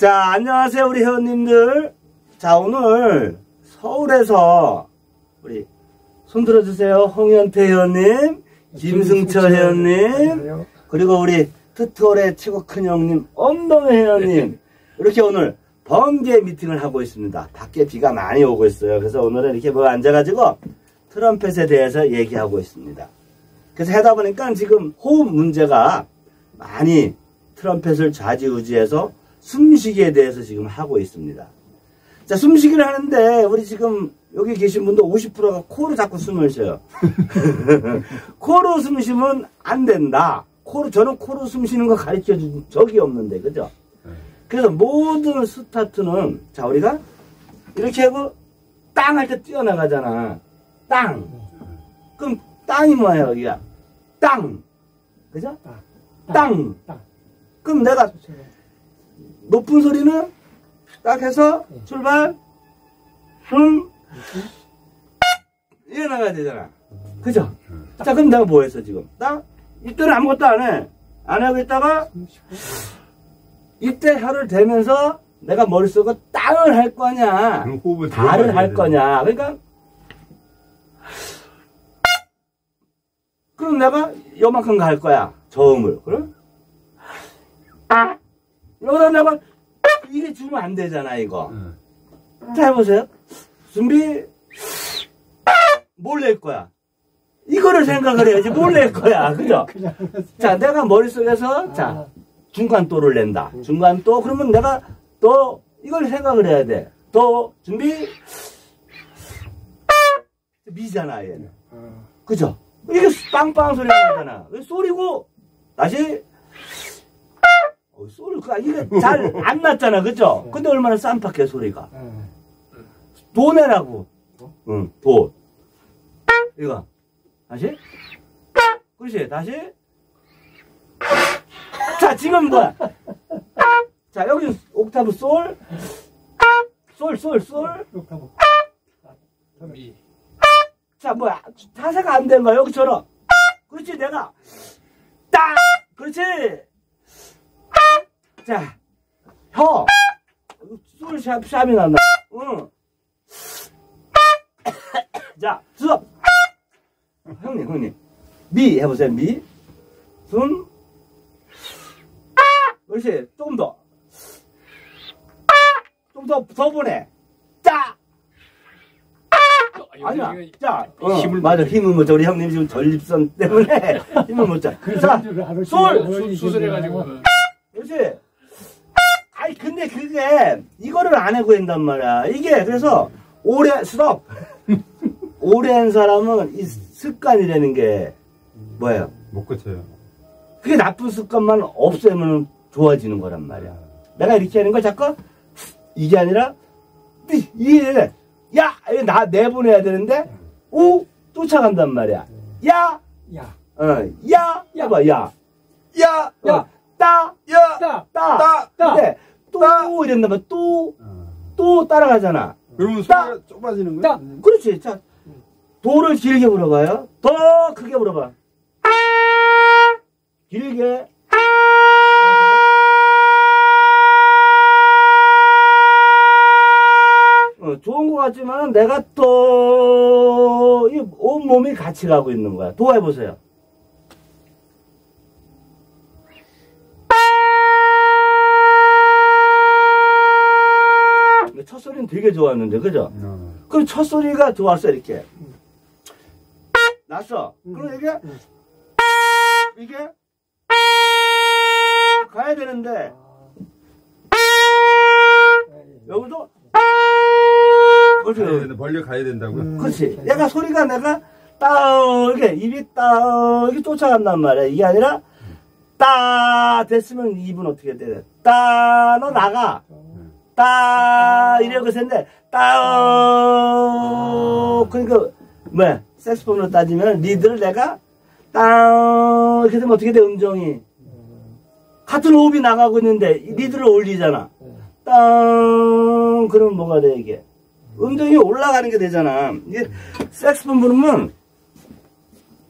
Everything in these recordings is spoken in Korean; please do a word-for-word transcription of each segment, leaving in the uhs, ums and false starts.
자, 안녕하세요, 우리 회원님들. 자, 오늘 서울에서 우리 손 들어주세요. 홍현태 회원님, 김승철 회원님, 그리고 우리 트트월의 최고 큰 형님, 엄동회 회원님. 이렇게 오늘 번개 미팅을 하고 있습니다. 밖에 비가 많이 오고 있어요. 그래서 오늘은 이렇게 뭐 앉아가지고 트럼펫에 대해서 얘기하고 있습니다. 그래서 하다 보니까 지금 호흡 문제가 많이 트럼펫을 좌지우지해서 숨쉬기에 대해서 지금 하고 있습니다. 자, 숨쉬기를 하는데 우리 지금 여기 계신 분도 오십 퍼센트가 코로 자꾸 숨을 쉬어요. 코로 숨 쉬면 안 된다. 코로, 저는 코로 숨 쉬는 거 가르쳐 준 적이 없는데, 그죠? 그래서 모든 스타트는, 자, 우리가 이렇게 하고 땅 할 때 뛰어나가잖아. 땅. 그럼 땅이 뭐예요, 여기가? 땅. 그죠? 땅. 땅. 그럼 내가 높은 소리는 딱 해서 출발, 숨, 이래 나가야 되잖아. 그죠? 자, 그럼 내가 뭐 했어, 지금? 딱, 이때는 아무것도 안 해. 안 하고 있다가, 이때 혀를 대면서 내가 머릿속에 땅을 할 거냐, 달을 할 거냐. 그러니까, 그럼 내가 요만큼 갈 거야. 저음을. 그럼? 여기다 내가, 이게 주면 안 되잖아, 이거. 응. 자, 해보세요. 준비. 뭘 낼 거야? 이거를 생각을 해야지. 뭘 낼 거야. 그죠? 자, 내가 머릿속에서, 아. 자, 중간도를 낸다. 응. 중간도. 그러면 내가 또 이걸 생각을 해야 돼. 또, 준비. 미잖아, 얘는. 응. 그죠? 이게 빵빵 소리가 나잖아. 소리고, 다시. 어, 소리가, 이게 잘 안 났잖아. 그죠? 근데 얼마나 쌈박해, 소리가. 도 내라고. 응, 도. 이거. 다시. 그렇지, 다시. 자, 지금 뭐야? 자, 여기 옥타브 솔. 솔, 솔, 솔. 옥타브. 미. 자, 뭐야? 자세가 안 된 거야, 여기처럼. 그렇지, 내가. 딱! 그렇지! 자, 혀. 솔 샵, 샵이 난다. 응. 자, 수업. 형님, 형님. 미 해보세요, 미. 숨. 그렇지, 조금 더. 좀 더, 더 보내. 짜. 아니야. 자, 어, 힘을 맞아. 힘을 못 줘. 우리 형님 지금 전립선 때문에 힘을 못 줘. 자, 솔. 수술해가지고. 그렇지. 아니, 근데 그게, 이거를 안 하고 한단 말이야. 이게, 그래서, 오래, 스톱! 오래 한 사람은 이 습관이라는 게, 뭐예요? 못 고쳐요. 그게 나쁜 습관만 없애면 좋아지는 거란 말이야. 내가 이렇게 하는 거 자꾸, 이게 아니라, 이게, 야! 나 내보내야 되는데, 오! 쫓아간단 말이야. 야! 야. 어, 야! 야, 봐, 야. 야! 야! 어, 따! 야! 따! 따! 따! 따! 근데, 또 이랬나봐. 또, 또 따라가잖아. 그러면 소리가 좁아지는 거야? 그렇지. 자, 도를 길게 불어봐요. 더 크게 불어봐. 길게. 어, 좋은 것 같지만 내가 또, 이 온몸이 같이 가고 있는 거야. 도 해보세요. 첫 소리는 되게 좋았는데, 그죠? 음. 그럼 첫 소리가 좋았어, 이렇게. 음. 났어. 음. 그럼 이게, 음. 이게, 가야 되는데, 여기도, 그렇지. 벌려 가야 된다고요? 음. 그렇지. 얘가 소리가 내가, 따, 이렇게, 입이 따, 이렇게 쫓아간단 말이야. 이게 아니라, 따, 됐으면 입은 어떻게 돼? 따, 너 나가. 따 이래고 했는데 따 그러니까 뭐야 색소폰으로 따지면 리드를 내가 따 이렇게 되면 어떻게 돼 음정이 같은 호흡이 나가고 있는데 리드를 올리잖아. 따 그러면 뭐가 돼 이게 음정이 올라가는 게 되잖아. 이게 색소폰 부르면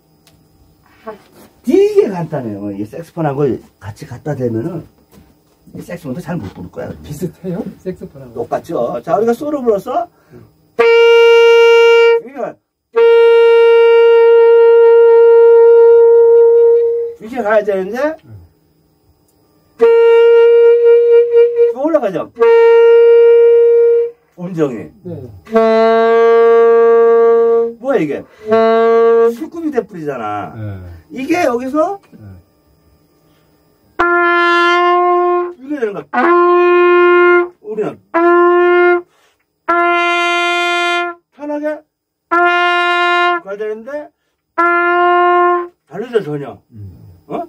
되게 간단해요. 이 색소폰하고 같이 갖다 대면은 색소폰도 잘 못 부를 거야. 비슷해요? 색소폰하고. 똑같죠? 자, 우리가 소로 불어서, 음. 그러니까, 이렇게 가야 되는데, 음. 올라가죠? 음정이. 네. 뭐야, 이게? 수급이 돼버리잖아. 네. 이게 여기서, 네. 이렇게 되는 거야. 우리는, 편하게, 가야 되는데, 다르죠, 전혀. 음. 어?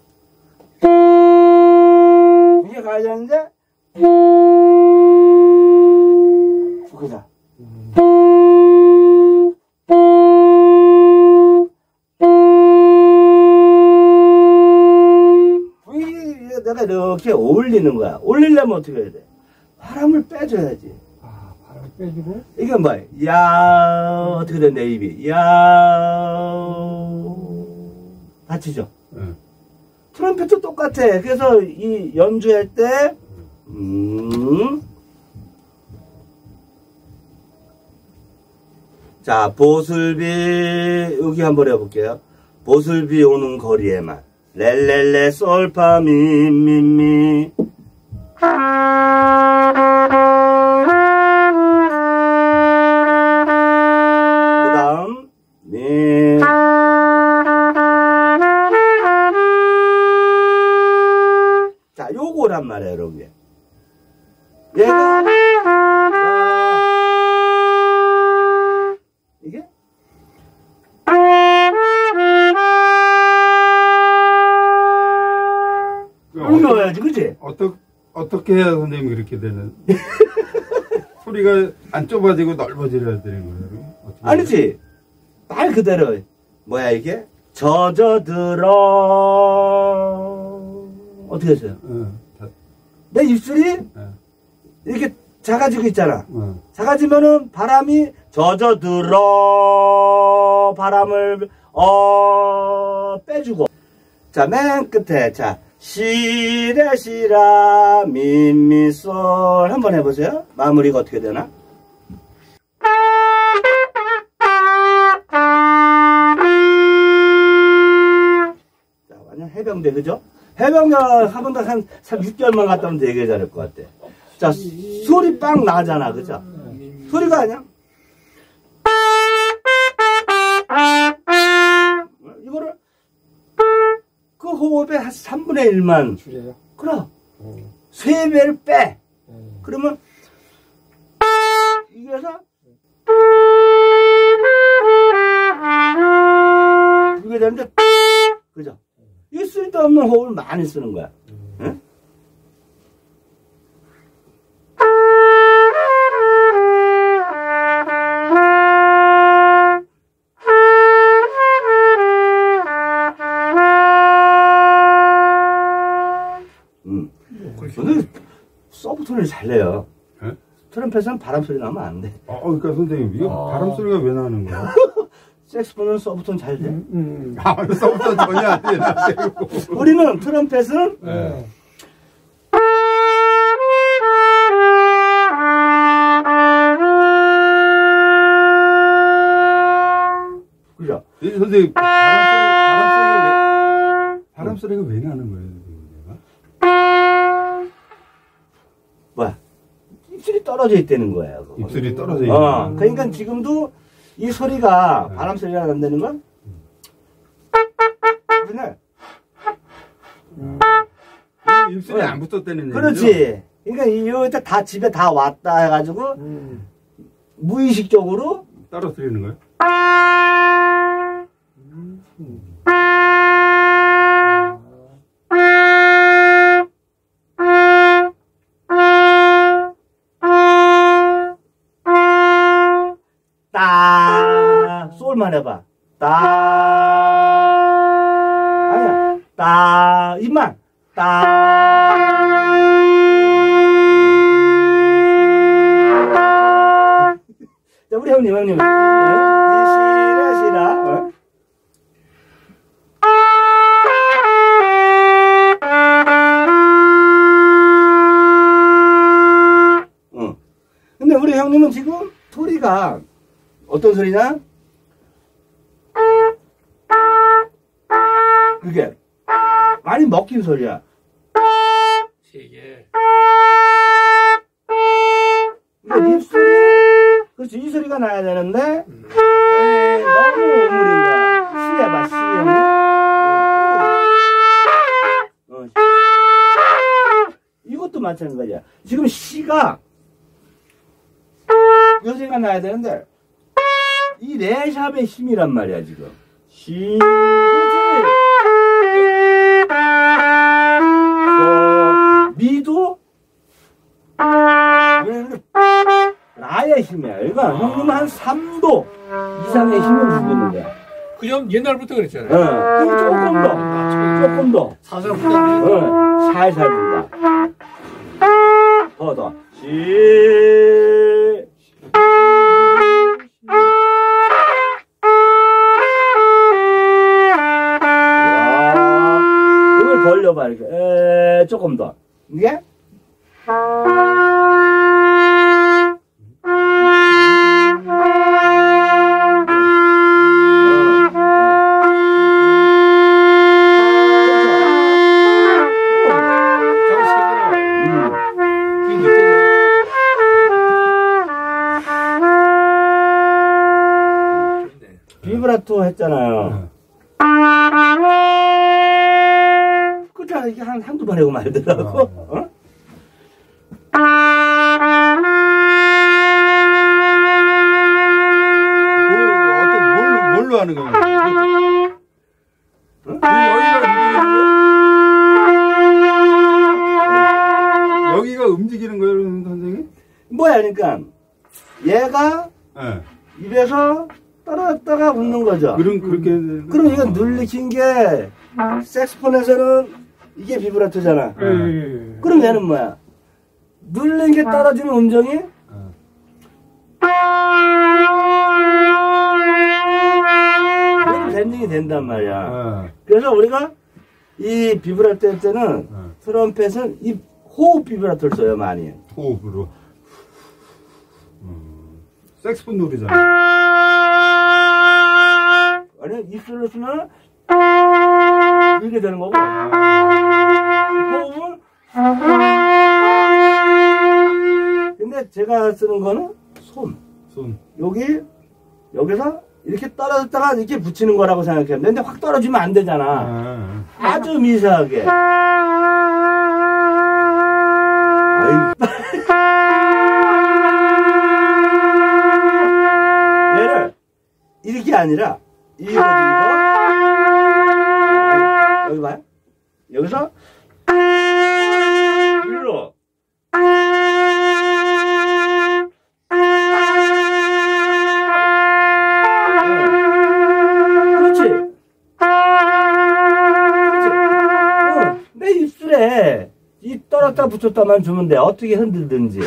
이게 가야 되는데, 그거다. 이게 내가 이렇게 올리는 거야. 올리려면 어떻게 해야 돼? 바람을 빼줘야지. 아, 바람 빼주고. 이게 뭐야? 야, 어떻게 된 내 입이? 야, 다치죠? 네. 트럼펫도 똑같아. 그래서 이 연주할 때, 음. 자, 보슬비, 여기 한번 해볼게요. 보슬비 오는 거리에만. 렐렐레, 솔파, 미, 미, 미. 그 다음, 미. 자, 요거란 말이에요, 여러분. 얘가, 이게? 올려야지, 그치? 어떻게, 어떻게 해야 선생님이 그렇게 되는? 소리가 안 좁아지고 넓어져야 되는 거예요? 어떻게 아니지. 말 그대로. 뭐야, 이게? 젖어들어. 어떻게 했어요? 네. 다, 내 입술이 네. 이렇게 작아지고 있잖아. 네. 작아지면은 바람이 젖어들어. 바람을, 어, 빼주고. 자, 맨 끝에. 자, 시레, 시라, 미, 미, 솔. 한번 해보세요. 마무리가 어떻게 되나? 자, 완전 해병대, 그죠? 해병대 한 번 더 한, 한 육 개월만 갔다 오면 되게 잘할 것 같아. 자, 소리 빵 나잖아, 그죠? 소리가 아니야? 이거를 그 호흡의 한 삼분의 일만 줄여요? 그럼 오. 세 배를 빼. 네. 그러면 이게 해서 이게 되는데 그죠? 이 쓸데없는 호흡을 많이 쓰는 거야. 응? 음. 저는 서브톤을 잘 내요. 네? 트럼펫은 바람 소리 나면 안 돼. 어, 그러니까 선생님, 이거 아. 바람 소리가 왜 나는 거야? 색스폰은 서브톤 잘 돼. 음, 음. 아, 서부터 전혀 안 되는데. 우리는 트럼펫은 네. 그죠? 이 선생님, 바람 소리, 바람 소리가 왜, 바람 소리가 왜 나는 거예요, 선생님? 뭐야? 입술이 떨어져 있다는 거야. 그거. 입술이 떨어져 있는 어, 거. 그러니까 지금도 이 소리가 바람 소리가 난다는 건 그냥 입술이 안 붙었다는 얘기죠? 그렇지. 그러니까 이거 다 집에 다 왔다 해가지고 음. 무의식적으로 떨어뜨리는 거예요? 음. 따 솔만 해봐. 따 아니야. 따 입만 따. 자 우리 형님 형님. 네? 시라 시라. 어? 형님은 지금 소리가 어떤 소리냐? 그게 많이 먹힌 소리야. 세게. 근데 입술이 그렇지 이 소리가 나야 되는데 음. 에이, 너무 우물인다. 시 해봐 시 형님. 어. 어. 이것도 마찬가지야. 지금 시가 이 소리가 나야 되는데 이 레샵의 힘이란 말이야 지금. 시 그렇지. 어, 미도 라의 힘이야. 그러니까 형님은 한 삼 도 이상의 힘을 주고 있는 거야. 그냥 옛날부터 그랬잖아요. 어, 그리고 조금 더, 조금 더. 사살 부담이. 어, 살살 분다. 더, 더. 시. 와, 이걸 벌려봐, 이렇게. 에, 조금 더. 이게? 비브라토 했잖아요. 그자 이게 한 한두 번 하고 말더라고. 어? 뭐, 어떤 뭘로 뭘로 하는 거야? 응? 여기가 움직이는 거예요, 선생님? 뭐야, 그러니까 얘가 네. 입에서 떨어졌다가 웃는 거죠. 그럼 그렇게 해야 되는데. 그럼 이건 눌리킨 게 색스폰에서는 이게 비브라토잖아. 예. 그럼 얘는 뭐야? 눌린 게 떨어지는 음정이 밴딩이 된단 말이야. 네. 그래서 우리가 이 비브라토 할 때는 네. 트럼펫은 이 호흡 비브라토를 써요, 많이. 호흡으로. 음. 색스폰 노래잖아. 아니, 입술로 쓰면 이렇게 되는 거고, 호흡은 근데 제가 쓰는 거는 손. 손. 여기, 여기서 이렇게 떨어졌다가 이렇게 붙이는 거라고 생각했는데, 근데 확 떨어지면 안 되잖아. 아. 아주 미세하게. 아이. 얘를 이렇게 아니라 이거 이거 여기 봐요. 여기서 일로 그렇지. 그렇지. 어, 내 입술에 이 떨었다 붙였다만 주면 돼. 어떻게 흔들든지.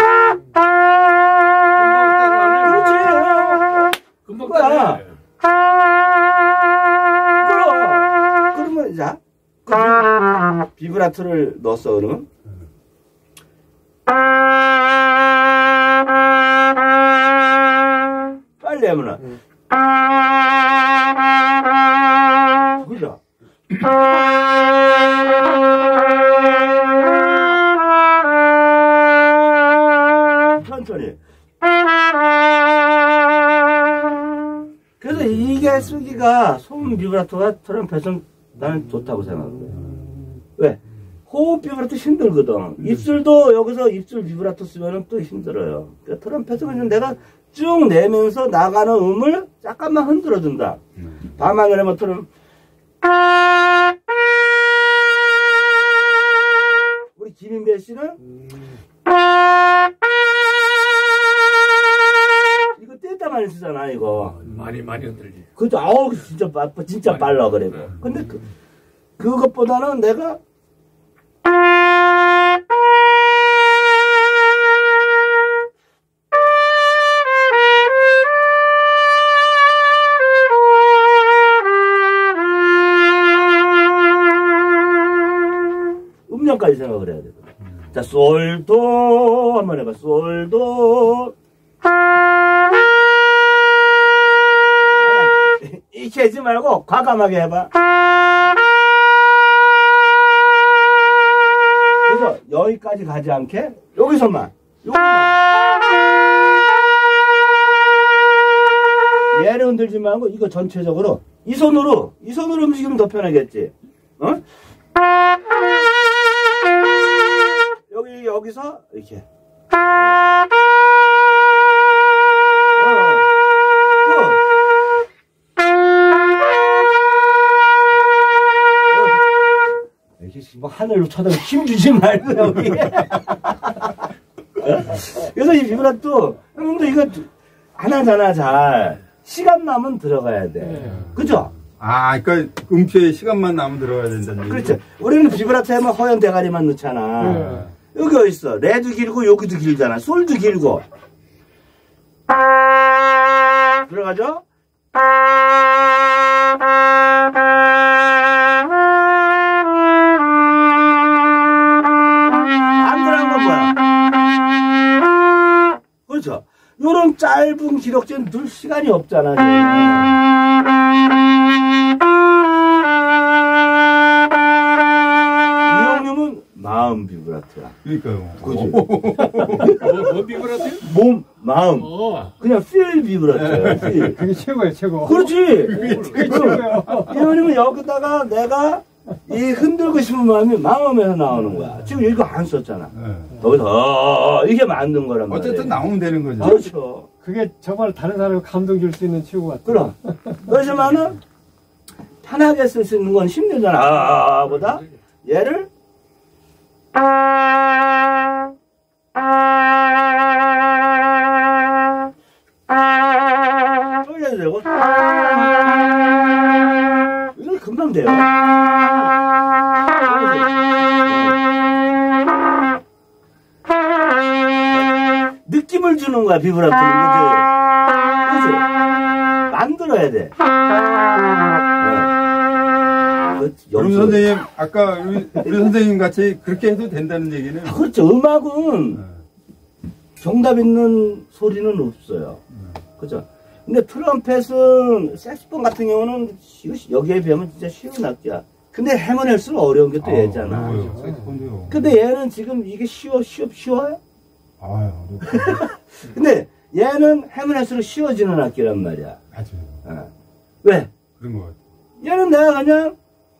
그렇지. 금방 그거야. 따라해. 그럼 그러면 자 그 비- 비브라토를 넣었어 그러면 빨리 하면은 그죠? 천천히. 그래서 이게 쓰기가 소음 비브라토가 트럼펫은 나는 좋다고 생각해. 왜? 호흡 비브라토 힘들거든. 입술도 여기서 입술 비브라토 쓰면은 또 힘들어요. 그러니까 트럼펫은 그냥 내가 쭉 내면서 나가는 음을 잠깐만 흔들어준다. 밤하늘에 뭐 트럼 우리 김인배 씨는 이거 뗐다 많이 쓰잖아 이거. 많이 많이 흔들지. 그죠? 아우 진짜 빠, 진짜 빨라 그래도. 근데 그 그것보다는 내가 음량까지 생각을 해야 되거든. 자, 솔도 한번 해봐. 솔도. 이렇게 하지 말고 과감하게 해봐. 그래서 여기까지 가지 않게 여기서만 여기만 얘를 흔들지 말고 이거 전체적으로 이 손으로 이 손으로 움직이면 더 편하겠지. 어? 여기 여기서 이렇게 어. 뭐 하늘로 쳐다보고 힘주지 말고 여기. 그래서 이 비브라토 형님도 이거 안 하잖아. 잘 시간 나면 들어가야 돼. 네. 그죠? 아, 그러니까 음표에 시간만 나면 들어가야 된다는 얘기. 그렇죠. 우리는 비브라토 하면 허연 대가리만 넣잖아. 네. 여기 어딨어? 레도 길고 여기도 길잖아. 솔도 길고. 들어가죠? 그렇죠. 요런 짧은 기록제는 늘 시간이 없잖아. 이 형님은 마음 비브라토야. 그러니까요. 그지? 뭐, 뭐 비브라토요? 몸, 마음. 어. 그냥 필 비브라토야. 필. 그게 최고예요, 최고. 그렇지. 그게 최고예요. 이 형님은 여기다가 내가 이 흔들고 싶은 마음이 마음에서 나오는 거야. 지금 이거 안 썼잖아. 네. 거기서 이게 만든 거란 말이야. 어쨌든 나오면 되는 거죠. 그렇죠. 그게 정말 다른 사람을 감동 줄 수 있는 최고 같아요. 그럼. 그렇지만은 편하게 쓸 수 있는 건 힘들잖아. 아, 보다 얘를 돌려도 되고 이거 금방 돼요. 느낌을 주는 거야, 비브라토는. 그치? 그치? 만들어야 돼. 네. 그럼 선생님, 아까 우리, 우리 선생님 같이 그렇게 해도 된다는 얘기는? 아, 그렇죠. 음악은 네. 정답 있는 소리는 없어요. 네. 그죠? 근데 트럼펫은, 색소폰 같은 경우는 여기에 비하면 진짜 쉬운 악기야. 근데 해문할수록 어려운 게 또 얘잖아. 어려워요. 색소폰도요. 근데 얘는 지금 이게 쉬워, 쉬워, 쉬워요? 아유, 근데 얘는 해문할수록 쉬워지는 악기란 말이야. 맞아요. 어. 왜? 그런 것 같아요. 얘는 내가 그냥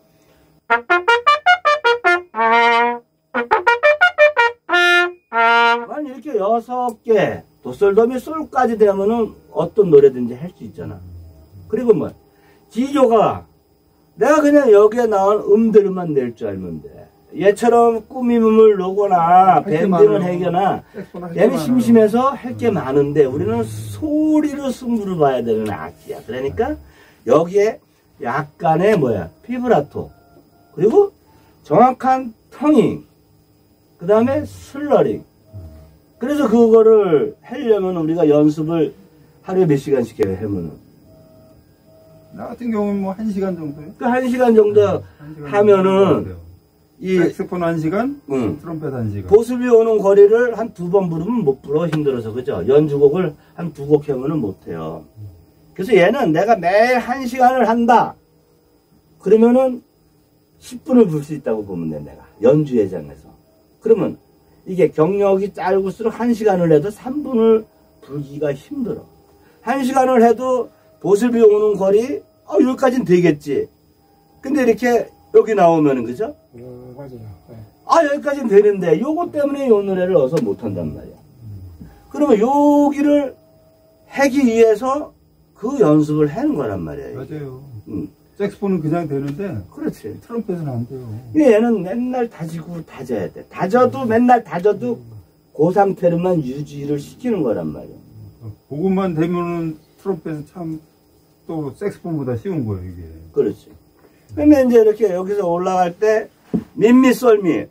만 이렇게 여섯 개 도솔도미 솔까지 되면은 어떤 노래든지 할 수 있잖아. 그리고 뭐 지조가 내가 그냥 여기에 나온 음들만 낼 줄 알면 돼. 얘처럼 꾸밈음을 넣거나 밴딩을 하거나 얘는 심심해서 할 게 많은데 우리는 소리로 승부를 봐야 되는 악기야. 그러니까 여기에 약간의 뭐야 비브라토 그리고 정확한 텅잉 그 다음에 슬러링. 그래서 그거를 하려면 우리가 연습을 하루에 몇 시간씩 해요, 하면은. 나 같은 경우는 뭐 한 시간 정도요? 그 한 시간 정도 한 시간 하면은, 정도 이, 색소폰 한 시간, 응. 트럼펫 한 시간. 보습이 오는 거리를 한 두 번 부르면 못 불어, 힘들어서, 그죠? 연주곡을 한 두 곡 하면은 못 해요. 그래서 얘는 내가 매일 한 시간을 한다. 그러면은 십 분을 불 수 있다고 보면 돼, 내가. 연주 예장에서. 그러면 이게 경력이 짧을수록 한 시간을 해도 삼 분을 불기가 힘들어. 한 시간을 해도 보슬비 오는 거리, 어, 여기까지는 되겠지. 근데 이렇게 여기 나오면은, 그죠? 음, 맞아요. 네. 아, 여기까지는 되는데, 요거 때문에 요 노래를 어서 못한단 말이야. 그러면 여기를 하기 위해서 그 연습을 하는 거란 말이야. 맞아요. 응. 색소폰은 그냥 되는데, 그렇지. 트럼펫은 안 돼요. 얘는 맨날 다지고 다져야 돼. 다져도 맨날 다져도 그 상태로만 유지를 시키는 거란 말이야. 그것만 되면은 트럼펫은 참 또 색소폰보다 쉬운 거예요, 이게. 그렇지. 그러면 이제 이렇게 여기서 올라갈 때 민미 썰미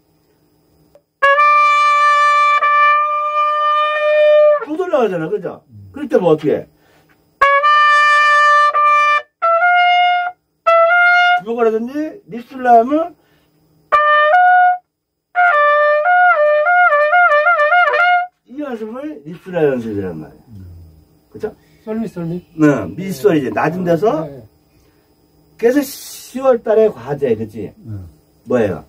못 올라가잖아, 그죠? 그럴 때 뭐 어떻게 해? 뭐라든지 립슬라면 이 연습을 립슬라 연습이란 말이야. 그죠? 썰미 썰미. 네, 미소리지. 낮은 데서 네. 그래서 시월 달에 과제, 그치? 응. 뭐예요?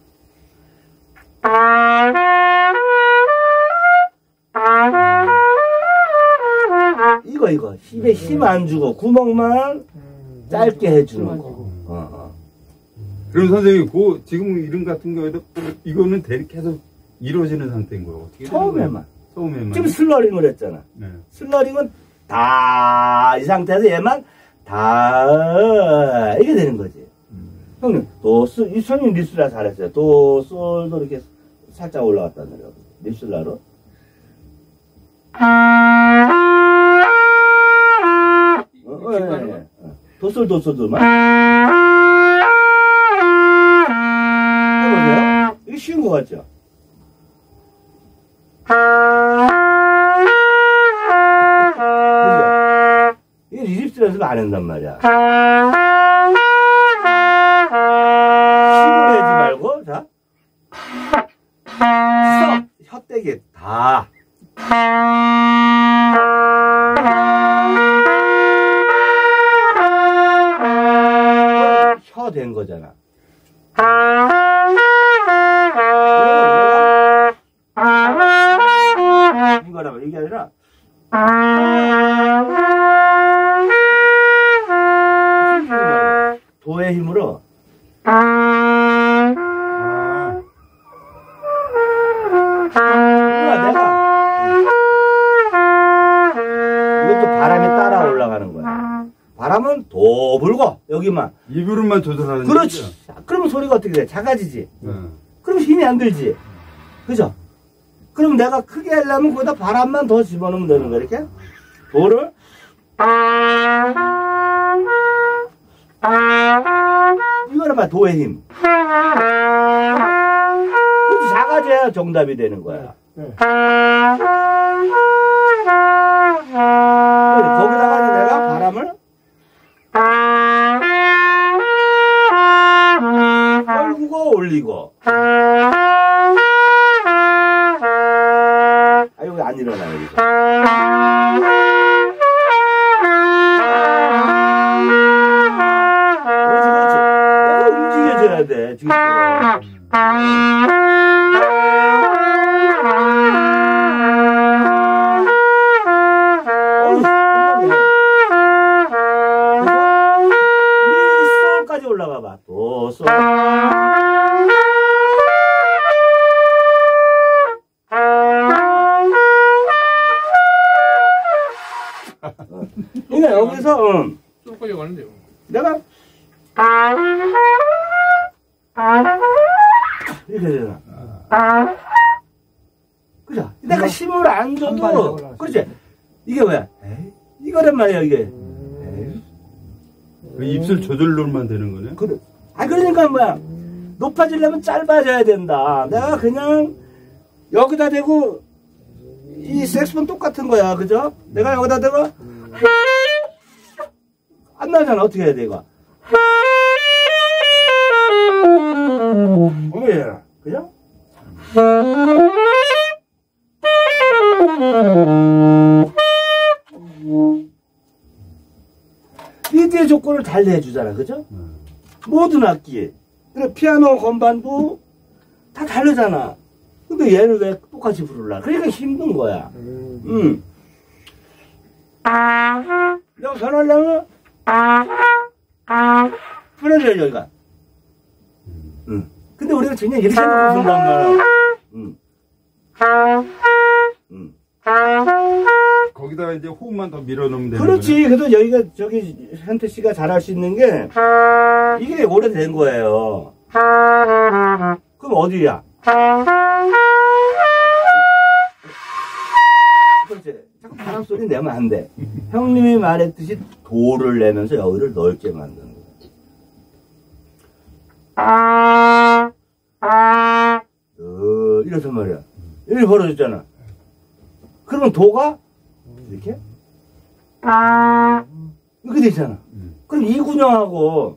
이거, 이거. 힘에 힘 안 주고, 구멍만 음, 짧게 해주는 힘안 거. 주고. 어, 어. 그럼 선생님, 그 지금 이런 같은 경우에도 이거는 대- 계속 이루어지는 상태인 거예요. 어떻게 되는 거예요? 처음에만. 처음에만. 지금 슬러링을 했잖아. 네. 슬러링은 다, 이 상태에서 얘만 다, 이게 되는 거지. 형님, 도, 솔, 이 손님 리슬라 잘했어요. 도, 솔도 이렇게 살짝 올라갔다 내려. 리슬라로. 어, 어, 예, 예. 어. 도솔, 도솔도만. 해보세요. 이게 쉬운 거 같죠? 그죠? 이게 리립스라서 안 한단 말이야. 힘을 내지 말고, 자. 서, 혀대기 다. 혀 된 거잖아. 이거라고 이게 아니라 도의 힘으로 아, 그러니까 내가 이것도 바람이 따라 올라가는 거야. 바람은 도 불고 여기만. 입으로만 조절하는 그렇지. 거죠? 그러면 소리가 어떻게 돼? 작아지지. 네. 그럼 힘이 안 들지. 그죠? 그럼 내가 크게 하려면 거기다 바람만 더 집어넣으면 되는 거야. 이렇게 도를 이거는 봐, 도의 힘. 그렇지, 작아져야 정답이 되는 거야. 네. 그래, 거기다가 이제 내가 바람을 떨구고 올리고. 아, 여기 안 일어나, 여기서. 그렇지, 그렇지. 내가 움직여줘야 돼, 지금처럼. 어우, 끝났네. 그래서 미솔까지 올라가 봐. 도, 솔. 그러니까 여기서 음, 쏠까지 가는데요. 내가 이렇게 되잖아. 그죠? 내가 힘을 안 한 줘도 발에 올라갈 수 그렇지. 이게 뭐야? 에이, 이거란 말이야 이게. 에이. 그 입술 조절로만 되는 거네? 그래. 아 그러니까 뭐야? 높아지려면 짧아져야 된다. 내가 그냥 여기다 대고 이 색스폰 똑같은 거야, 그죠? 내가 여기다 대고 안 나잖아. 어떻게 해야 돼 이거? 어머니, 그죠? 리드의 조건을 잘 내주잖아, 그죠? 음. 모든 악기. 그래, 피아노, 건반도 다 다르잖아. 근데 얘를 왜 똑같이 부르려? 그러니까 힘든 거야. 음, 응. 내가 변하려면, 풀어줘야지, 여기가. 응. 근데 우리가 그냥 이렇게 해놓고 분단 말이야. 응. 응. 거기다가 이제 호흡만 더 밀어넣으면 되는 그렇지. 그래서 여기가, 저기, 현태 씨가 잘할 수 있는 게, 이게 오래된 거예요. 그럼 어디야? 그렇지. 자꾸 바람 소리 내면 안 돼. 형님이 말했듯이 도를 내면서 여기를 넓게 만드는 거야. 어, 이래서 말이야. 이렇게 벌어졌잖아. 그러면 도가 이렇게 이렇게 되잖아. 음. 그럼 이 군형하고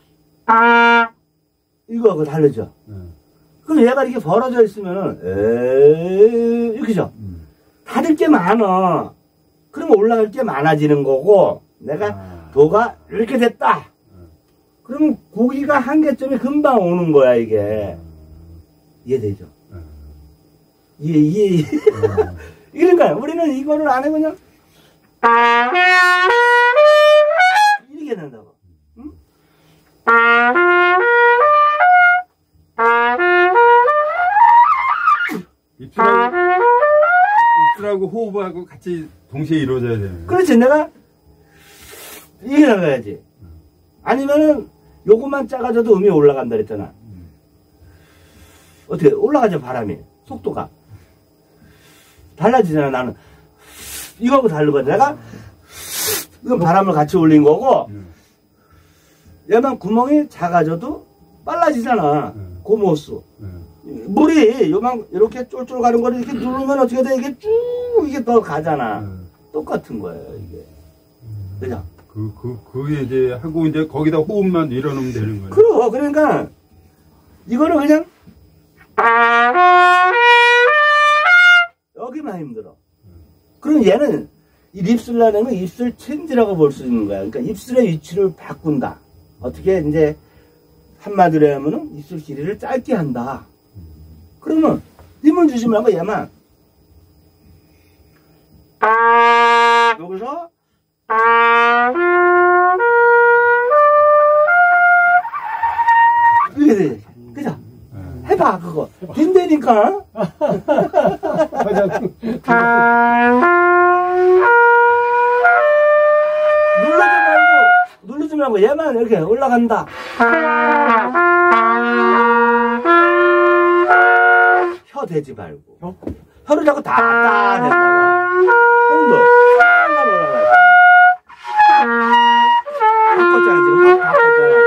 이거하고 다르죠. 음. 그럼 얘가 이렇게 벌어져 있으면은 에이 이렇게죠. 음. 닫을 게 많아. 그러면 올라갈 게 많아지는 거고 내가 아. 도가 이렇게 됐다. 그러면 고기가 한계점이 금방 오는 거야, 이게. 이해되죠? 이해, 이해, 이해. 그러니까 우리는 이거를 안 해, 그냥. 이렇게 된다고. 응? 입술하고, 입술하고 호흡하고 같이 동시에 이루어져야 되는 거야. 그렇지, 내가 이게 나가야지. 아니면은 요것만 작아져도 음이 올라간다 그랬잖아. 어떻게 올라가죠, 바람이. 속도가. 달라지잖아, 나는. 이거하고 다르거든. 내가 이건 바람을 같이 올린 거고 얘만 구멍이 작아져도 빨라지잖아. 고모수. 물이 요만 이렇게 쫄쫄 가는 거를 이렇게 누르면 어떻게 돼? 이게 쭉 이게 더 가잖아. 똑같은 거예요, 이게. 그죠? 그, 그, 그게 이제 하고 이제 거기다 호흡만 밀어넣으면 되는 거예요. 그럼, 그러니까 이거는 그냥 여기만 힘들어. 그럼 얘는 이 립슬라는 건 입술 체인지라고 볼 수 있는 거야. 그러니까 입술의 위치를 바꾼다. 어떻게 이제 한마디로 하면은 입술 길이를 짧게 한다. 그러면 힘을 주지 말고 얘만 여기서 이렇게 돼. 그죠? 해봐 그거. 된다니까. 누르지 말고 누르지 말고 얘만 이렇게 올라간다. 혀 대지 말고. 혀? 혀를 자꾸 다다 댔다가 형도 딱 올라가야 돼. 바꿨잖아 지금. 혀 바꿨잖아.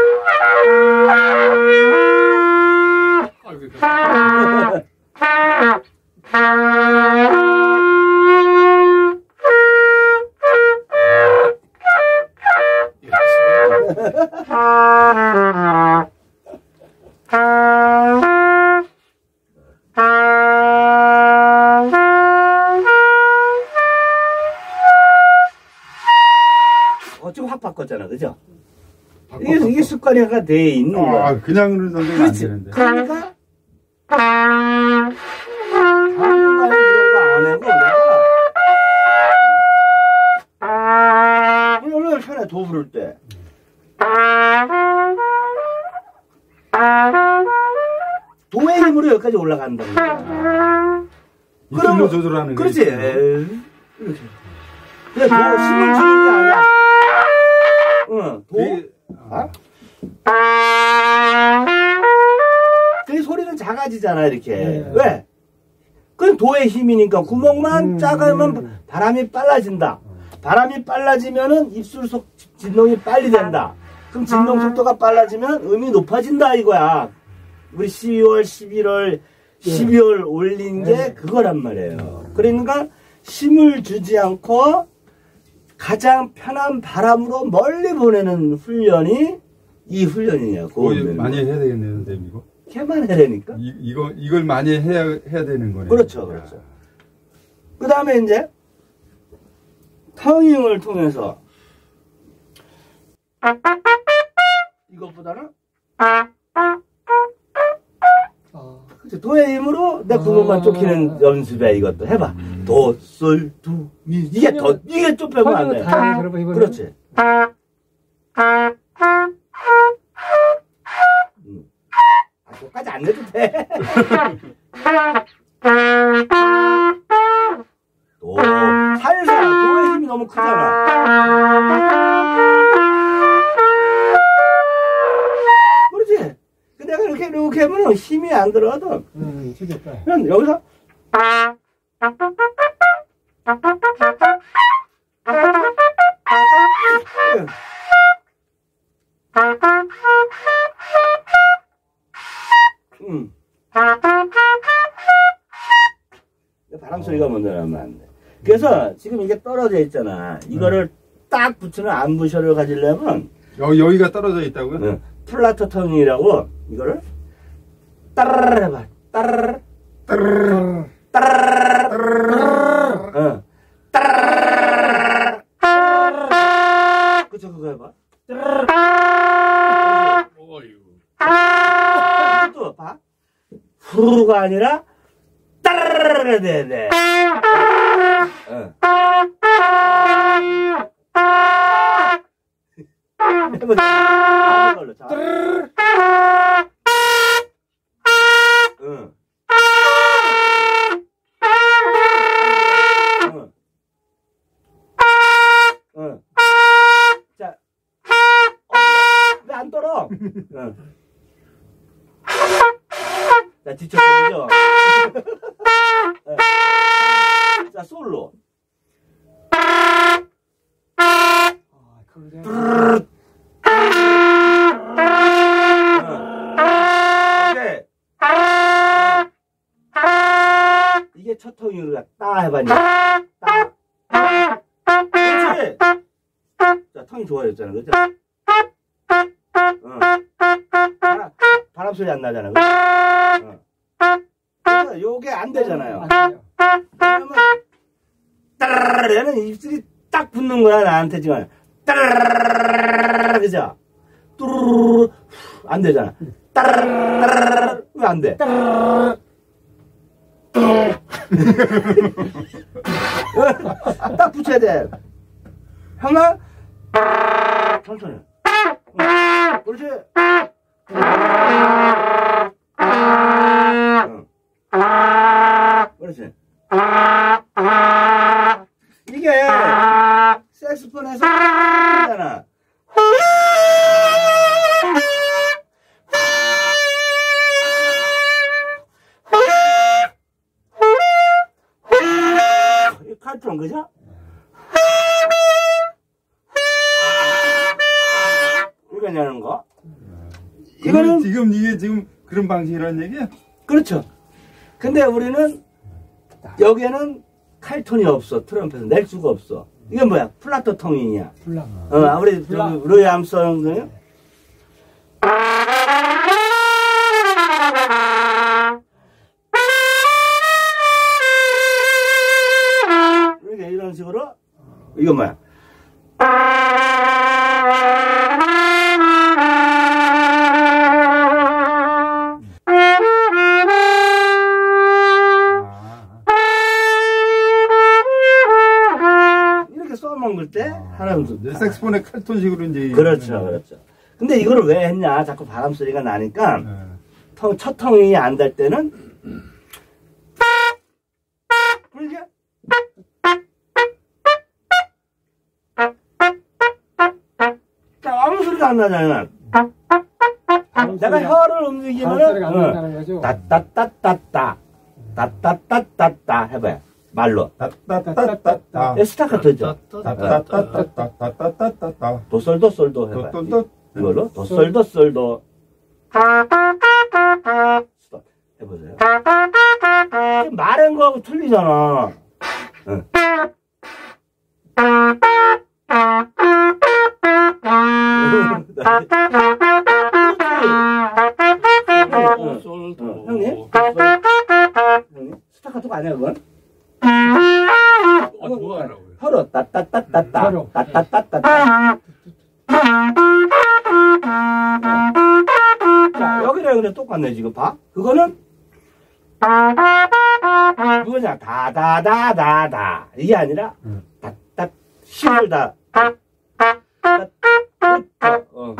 어찌 확 바꿨잖아, 그죠? 바꿔, 이게, 바꿔. 이게 습관화가 돼 있는 거야. 아, 그냥 선생님 안 그렇지. 되는데. 그러니까 당분간은 이런 거 안 하고 내가 오늘 차라리 도 부를 때 도의 힘으로 여기까지 올라간다는 거야. 입술로 조절하는 거. 그렇지. 에이, 이렇게. 그래, 도 힘을 주는 게 아니야. 응, 도. 그게, 아? 그 소리는 작아지잖아, 이렇게. 네. 왜? 그건 도의 힘이니까 구멍만 음, 작으면 음. 바람이 빨라진다. 바람이 빨라지면은 입술 속 진동이 빨리 된다. 그럼 진동 속도가 빨라지면 음이 높아진다 이거야. 우리 십이월, 십일월, 십이월 올린 게 네. 그거란 말이에요. 그러니까 힘을 주지 않고 가장 편한 바람으로 멀리 보내는 훈련이 이 훈련이냐. 그거 고음면은. 많이 해야 되겠네요, 선생님, 이거. 걔만 해라니까. 이, 이거, 이걸 많이 해야, 해야 되는 거네요. 그렇죠, 그렇죠. 그 다음에 이제 텅잉을 통해서 이것보다는 아. 그치, 도의 힘으로 내 구멍만 아. 쫓기는 연습이야. 이것도 해봐. 도, 솔, 도, 미. 이게 더 이게 쫓으면 안 돼. 다 들어봐, 이번에는. 그렇지. 음. 아, 그거까지 안 내도 돼. 도, 살살. 도의 힘이 너무 크잖아. 그렇지. 근데 내가 이렇게 이렇게 하면 힘이 안 들어가도 음, 죽였다. 그냥 여기서 음. 바람 소리가 먼저 나면 안 돼. 그래서 지금 이게 떨어져 있잖아. 이거를 딱 붙이는 암부셔를 가지려면 여기, 여기가 떨어져 있다고요? 응, 플라터 텅이라고 이거를 따르르 해봐. 따르르 따르르. 응. 따르르 그쵸 그거 해봐. 따르르 아니라 따르르르 돼야 돼. 응. 해보자. 다른 걸로. 자. 응. 응. 응. 자. 왜 안 떨어? 응. 자, 지쳤죠? 자, 솔로. 뚜르르. 오케이. 이게 첫 통이라 따 해봐니. 따. 그렇지. 자, ton이 좋아졌잖아, 그죠? 응. 바람, 바람 소리 안 나잖아, 그죠? 응. 그래서 요게 안 되잖아요. 왜냐면 따르르르 얘는 입술이 딱 붙는 거야, 나한테 지금. 따르르르르 그죠? 뚜루루루 안 되잖아. 따르르르르 왜 안 돼? 딱 붙여야 돼. 형아 천천히. 응. 그렇지. 응. 그렇지. 이게 색소폰에서 잖아. 이 칼트론 그죠? 이거냐는 거. 이거는 지금 이게 지금 그런 방식이라는 얘기야? 그렇죠. 근데 우리는 여기에는 칼톤이 없어. 트럼펫은 낼 수가 없어. 이게 뭐야? 플라토 ton이야. 플라. 어, 우리 루이 암스트롱 이렇게 이런 식으로 이거 뭐야? 써먹을 때 하나면서 아, 색스폰의 칼톤식으로 이제 그렇죠, 그렇죠. 근데 이걸 왜 했냐? 자꾸 바람 소리가 나니까 네. 텅, 첫 텅이 안 될 때는 이렇게 아무 소리가 안 나잖아. 내가 혀를 움직이면은 응. 따따따따따 따따따따따 해봐요. 말로. 따따따따따. 스타카토죠. 따따따따따따따따따. 도솔도솔도 해봐요. 도솔도. 이걸로 도솔도솔도. 스톱. 해보세요. 말한 거하고 틀리잖아. 응. 솔도. 형님? 형님? 스타카토가 아니야, 그건? 아, 뭐 하라고요? 혀로 따따따따따 혀로. 따따따따따. 자, 여기랑 그냥 똑같네, 지금 봐. 그거는 그거냐, 다다다다다. 이게 아니라 따따 힘을 다. 어.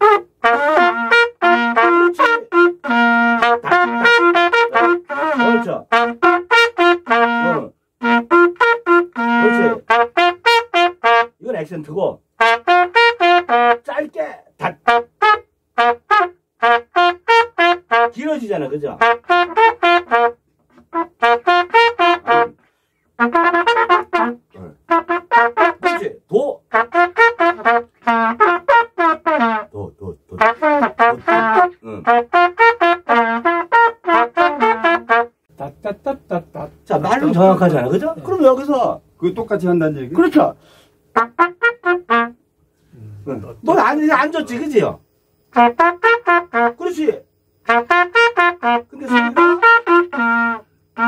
그렇죠. 어. 그렇지. 이건 액센트고 짧게 다 길어지잖아, 그죠? 그렇지. 도. 도, 도, 도. 도, 도. 응. 따따따따따. 자, 말은 정확하잖아, 그죠? 그럼 여기서 그거 똑같이 한다는 얘기? 그렇죠. 응. 넌 안, 안 줬지, 그지요? 그렇지. 근데 소리가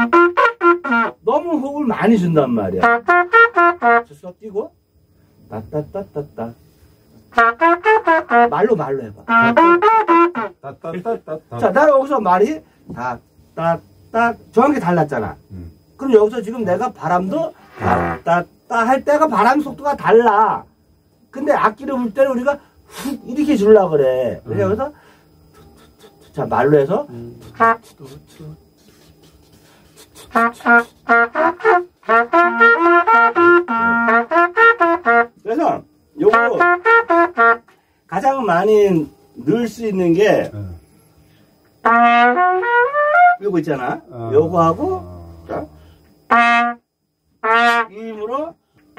너무 호흡을 많이 준단 말이야. 저 뛰고 따따따따따 말로 말로 해봐. 따따따따따. 자, 나 여기서 말이 따따따따 딱 정확히 달랐잖아. 음. 그럼 여기서 지금 내가 바람도 따따따 할 때가 바람 속도가 달라. 근데 악기를 불 때는 우리가 훅 이렇게 주려고 그래. 그래서 음. 여기서 자 말로 해서 음. 그래서 요거 가장 많이 넣을 수 있는 게 어. 요거 있잖아. 어. 요거 하고 어. 자 이 힘으로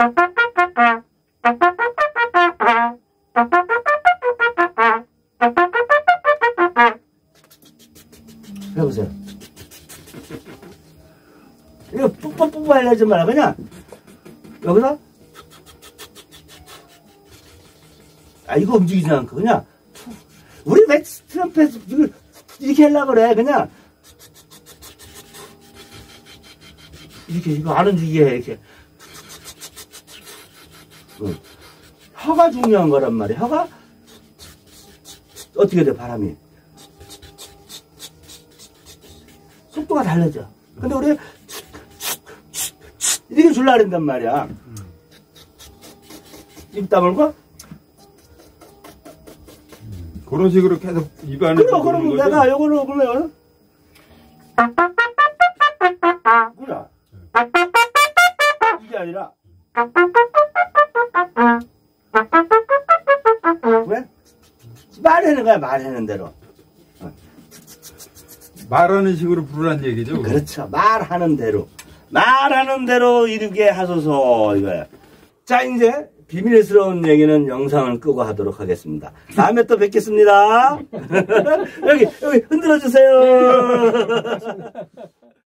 해보세요. 이거 뿌뿌뿌뿌 하려지 마라. 그냥 여기서 아 이거 움직이지 않고 그냥 우리 왜 트럼펫 이걸 이렇게 하려고 그래. 그냥 이렇게 이거 안 움직이게 해. 이렇게 응. 혀가 중요한 거란 말이야. 혀가 어떻게 돼 바람이 속도가 달라져. 근데 우리 이렇게 줄라 그런단 말이야. 입 다물고 그런 식으로 계속 입안에 그럼 그럼 내가 요거를 그러면 그래 이게 아니라 왜? 말하는 거야 말하는 대로. 말하는 식으로 부르란 얘기죠. 그렇죠. 말하는 대로. 말하는 대로 이루게 하소서 이거야. 자 이제 비밀스러운 얘기는 영상을 끄고 하도록 하겠습니다. 다음에 또 뵙겠습니다. 여기 여기 흔들어 주세요.